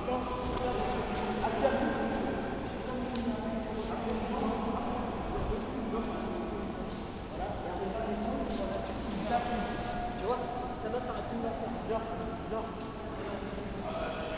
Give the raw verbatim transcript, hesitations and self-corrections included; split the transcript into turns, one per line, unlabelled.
Tu vois, ça va, t'arrêtes plus de la faire. Genre, genre.